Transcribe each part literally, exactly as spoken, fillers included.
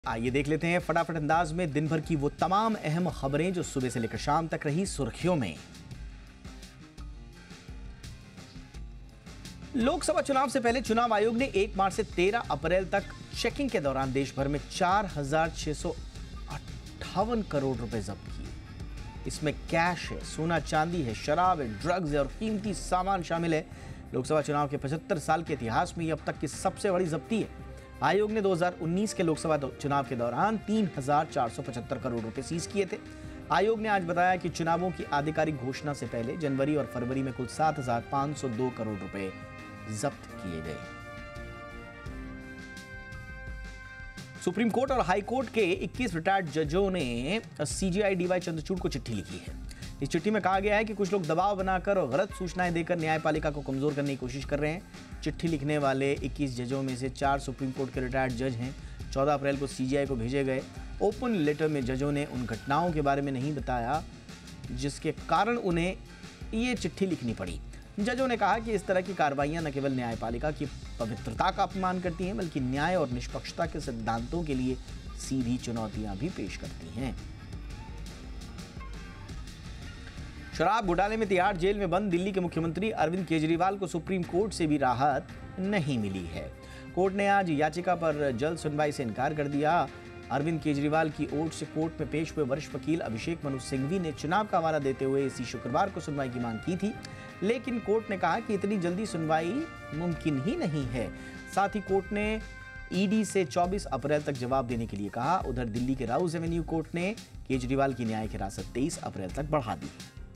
आइए देख लेते हैं फटाफट अंदाज में दिन भर की वो तमाम अहम खबरें जो सुबह से लेकर शाम तक रही सुर्खियों में। लोकसभा चुनाव से पहले चुनाव आयोग ने एक मार्च से तेरह अप्रैल तक चेकिंग के दौरान देश भर में चार हजार छह सौ अट्ठावन करोड़ रुपए जब्त किए। इसमें कैश है, सोना चांदी है, शराब है, ड्रग्स है और कीमती सामान शामिल है। लोकसभा चुनाव के पचहत्तर साल के इतिहास में यह अब तक की सबसे बड़ी जब्ती है। आयोग ने दो हज़ार उन्नीस के लोकसभा चुनाव के दौरान तीन हजार चार सौ पचहत्तर करोड़ रुपए सीज किए थे। आयोग ने आज बताया कि चुनावों की आधिकारिक घोषणा से पहले जनवरी और फरवरी में कुल सात हजार पांच सौ दो करोड़ रुपए जब्त किए गए। सुप्रीम कोर्ट और हाई कोर्ट के इक्कीस रिटायर्ड जजों ने सीजेआई डीवाई चंद्रचूड़ को चिट्ठी लिखी है। इस चिट्ठी में कहा गया है कि कुछ लोग दबाव बनाकर और गलत सूचनाएं देकर न्यायपालिका को कमजोर करने की कोशिश कर रहे हैं। चिट्ठी लिखने वाले इक्कीस जजों में से चार सुप्रीम कोर्ट के रिटायर्ड जज हैं। चौदह अप्रैल को सीजेआई को भेजे गए ओपन लेटर में जजों ने उन घटनाओं के बारे में नहीं बताया जिसके कारण उन्हें ये चिट्ठी लिखनी पड़ी। जजों ने कहा कि इस तरह की कार्रवाइयां न केवल न्यायपालिका की पवित्रता का अपमान करती हैं बल्कि न्याय और निष्पक्षता के सिद्धांतों के लिए सीधी चुनौतियां भी पेश करती हैं। शराब घोटाले में तिहाड़ जेल में बंद दिल्ली के मुख्यमंत्री अरविंद केजरीवाल को सुप्रीम कोर्ट से भी राहत नहीं मिली है। कोर्ट ने आज याचिका पर जल्द सुनवाई से इनकार कर दिया। अरविंद केजरीवाल की ओर से कोर्ट में पेश हुए वरिष्ठ वकील अभिषेक मनु सिंघवी ने चुनाव का हवाला देते हुए इसी शुक्रवार को सुनवाई की मांग की थी, लेकिन कोर्ट ने कहा कि इतनी जल्दी सुनवाई मुमकिन ही नहीं है। साथ ही कोर्ट ने ईडी से चौबीस अप्रैल तक जवाब देने के लिए कहा। उधर दिल्ली के राउज एवेन्यू कोर्ट ने केजरीवाल की न्यायिक हिरासत तेईस अप्रैल तक बढ़ा दी।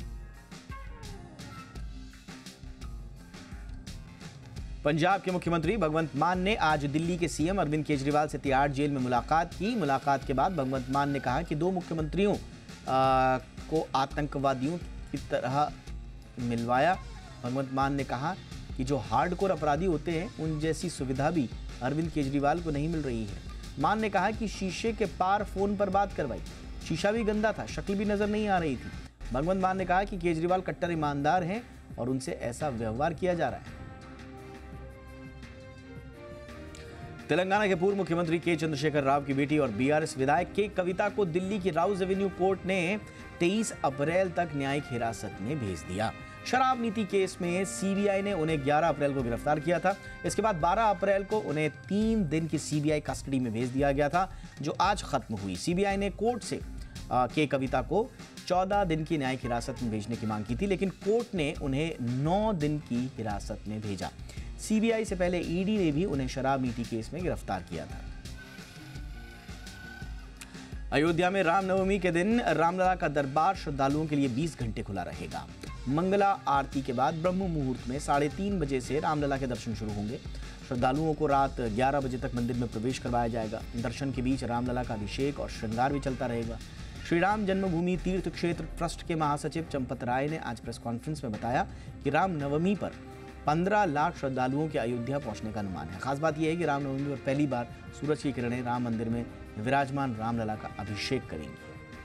पंजाब के मुख्यमंत्री भगवंत मान ने आज दिल्ली के सीएम अरविंद केजरीवाल से तिहाड़ जेल में मुलाकात की। मुलाकात के बाद भगवंत मान ने कहा कि दो मुख्यमंत्रियों आ, को आतंकवादियों की तरह मिलवाया। भगवंत मान ने कहा कि जो हार्डकोर अपराधी होते हैं उन जैसी सुविधा भी अरविंद केजरीवाल को नहीं मिल रही है। मान ने कहा कि शीशे के पार फोन पर बात करवाई, शीशा भी गंदा था, शक्ल भी नजर नहीं आ रही थी। भगवंत मान ने कहा कि केजरीवाल कट्टर ईमानदार हैं और उनसे ऐसा व्यवहार किया जा रहा है। तेलंगाना के पूर्व मुख्यमंत्री के चंद्रशेखर राव की बेटी और बीआरएस विधायक के कविता को दिल्ली की राउज एवेन्यू कोर्ट ने तेईस अप्रैल तक न्यायिक हिरासत में भेज दिया। शराब नीति केस में सीबीआई ने उन्हें ग्यारह अप्रैल को गिरफ्तार किया था। इसके बाद बारह अप्रैल को उन्हें तीन दिन की सीबीआई कस्टडी में भेज दिया गया था, जो आज खत्म हुई। सीबीआई ने कोर्ट से आ, के कविता को चौदह दिन की न्यायिक हिरासत में भेजने की मांग की थी, लेकिन कोर्ट ने उन्हें नौ दिन की हिरासत में भेजा। सीबीआई से पहले ईडी ने भी उन्हें शराब नीति केस में गिरफ्तार किया था। अयोध्या में रामनवमी के दिन रामलला का दरबार श्रद्धालुओं के लिए बीस घंटे खुला रहेगा। मंगला आरती के बाद ब्रह्म मुहूर्त में साढ़े तीन बजे से रामलला के दर्शन शुरू होंगे। श्रद्धालुओं को रात ग्यारह बजे तक मंदिर में प्रवेश करवाया जाएगा। दर्शन के बीच रामलला का अभिषेक और श्रृंगार भी चलता रहेगा। श्री राम जन्मभूमि तीर्थ क्षेत्र ट्रस्ट के महासचिव चंपत राय ने आज प्रेस कॉन्फ्रेंस में बताया कि रामनवमी पर पंद्रह लाख श्रद्धालुओं के अयोध्या पहुंचने का अनुमान है। खास बात यह है कि रामनवमी पर पहली बार सूरज की किरणें राम मंदिर में विराजमान रामलला का अभिषेक करेंगी।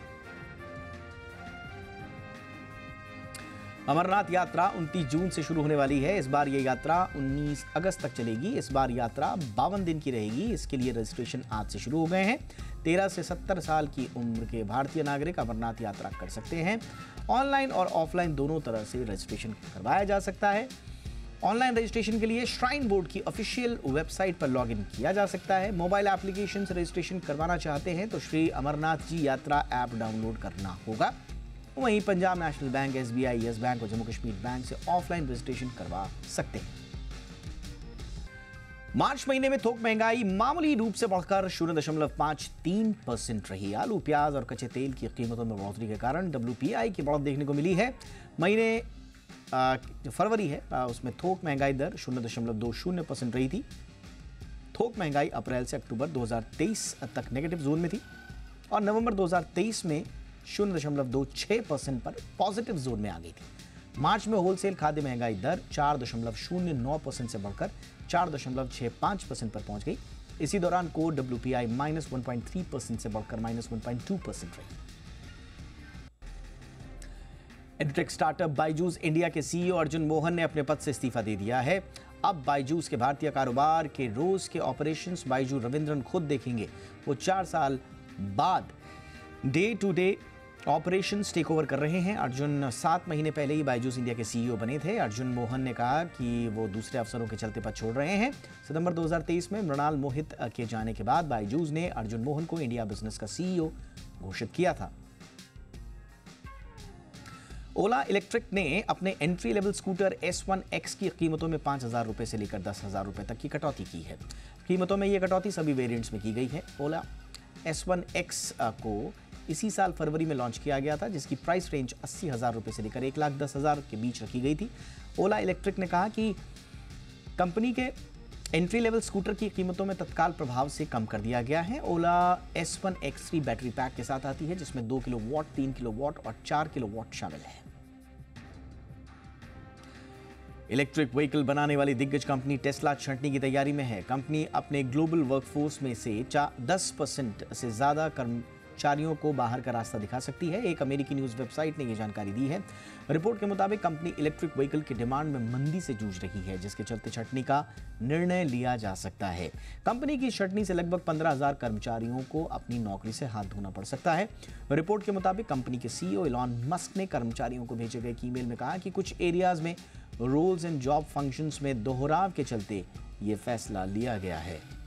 अमरनाथ यात्रा उनतीस जून से शुरू होने वाली है। इस बार यह यात्रा उन्नीस अगस्त तक चलेगी। इस बार यात्रा बावन दिन की रहेगी। इसके लिए रजिस्ट्रेशन आज से शुरू हो गए हैं। तेरह से सत्तर साल की उम्र के भारतीय नागरिक अमरनाथ यात्रा कर सकते हैं। ऑनलाइन और ऑफलाइन दोनों तरह से रजिस्ट्रेशन करवाया जा सकता है। ऑनलाइन रजिस्ट्रेशन के लिए श्राइन बोर्ड की ऑफिशियल वेबसाइट पर लॉगिन किया जा सकता है। मोबाइल एप्लीकेशन से रजिस्ट्रेशन करवाना चाहते हैं तो श्री अमरनाथ जी यात्रा ऐप डाउनलोड करना होगा। वहीं Punjab national bank, SBI, yes bank और जम्मू कश्मीर बैंक से ऑफलाइन रजिस्ट्रेशन करवा सकते हैं। मार्च महीने में थोक महंगाई मामूली रूप से बढ़कर शून्य दशमलव पांच तीन परसेंट रही। आलू, प्याज और कच्चे तेल की कीमतों में बढ़ोतरी के कारण डब्ल्यूपीआई की बढ़त देखने को मिली है। महीने जो फरवरी है आ, उसमें थोक महंगाई दर शून्य दशमलव दो शून्य परसेंट रही थी। थोक महंगाई अप्रैल से अक्टूबर दो हज़ार तेईस तक नेगेटिव जोन में थी और नवंबर दो हज़ार तेईस में शून्य दशमलव दो छह परसेंट पर पॉजिटिव जोन में आ गई थी। मार्च में होलसेल खाद्य महंगाई दर चार दशमलव शून्य नौ परसेंट से बढ़कर चार दशमलव छह पाँच परसेंट पर पहुंच गई। इसी दौरान core WPI minus one point three percent से बढ़कर minus one point two percent रही। एडुटेक स्टार्टअप बायजूस इंडिया के सीईओ अर्जुन मोहन ने अपने पद से इस्तीफा दे दिया है। अब बायजूस के भारतीय कारोबार के रोज के ऑपरेशंस बायजू रविंद्रन खुद देखेंगे। वो चार साल बाद day to day operations take over कर रहे हैं। अर्जुन सात महीने पहले ही बायजूस इंडिया के सीईओ बने थे। अर्जुन मोहन ने कहा कि वो दूसरे अफसरों के चलते पद छोड़ रहे हैं। सितंबर दो हज़ार तेईस में मृणाल मोहित के जाने के बाद बायजूस ने अर्जुन मोहन को इंडिया बिजनेस का सीईओ घोषित किया था। ओला इलेक्ट्रिक ने अपने entry level scooter S one X की कीमतों में पाँच हज़ार रुपये से लेकर दस हज़ार रुपये तक की कटौती की है। कीमतों में यह कटौती सभी वेरिएंट्स में की गई है। ओला एस वन एक्स को इसी साल फरवरी में लॉन्च किया गया था, जिसकी प्राइस रेंज अस्सी हज़ार रुपये से लेकर एक लाख दस हज़ार के बीच रखी गई थी। ओला इलेक्ट्रिक ने कहा कि कंपनी के एंट्री लेवल स्कूटर की कीमतों में तत्काल प्रभाव से कम कर दिया गया है। Ola S one X three battery pack के साथ आती है, जिसमें दो किलो वॉट, तीन किलो वॉट और चार किलो वॉट शामिल है। इलेक्ट्रिक व्हीकल बनाने वाली दिग्गज कंपनी टेस्ला छंटनी की तैयारी में है। कंपनी अपने ग्लोबल वर्कफोर्स में से दस परसेंट से ज्यादा कर्मचारियों को बाहर का रास्ता दिखा सकती है। एक अमेरिकी न्यूज वेबसाइट ने यह जानकारी दी है। रिपोर्ट के मुताबिक कंपनी इलेक्ट्रिक व्हीकल की डिमांड में मंदी से जूझ रही है, जिसके चलते छंटनी का निर्णय लिया जा सकता है। कंपनी की छंटनी से लगभग पंद्रह हजार कर्मचारियों को अपनी नौकरी से हाथ धोना पड़ सकता है। रिपोर्ट के मुताबिक कंपनी के सीईओ इलॉन मस्क ने कर्मचारियों को भेजे गए ईमेल में कहा कि कुछ एरियाज में रोल्स एंड जॉब फंक्शंस में दोहराव के चलते ये फैसला लिया गया है।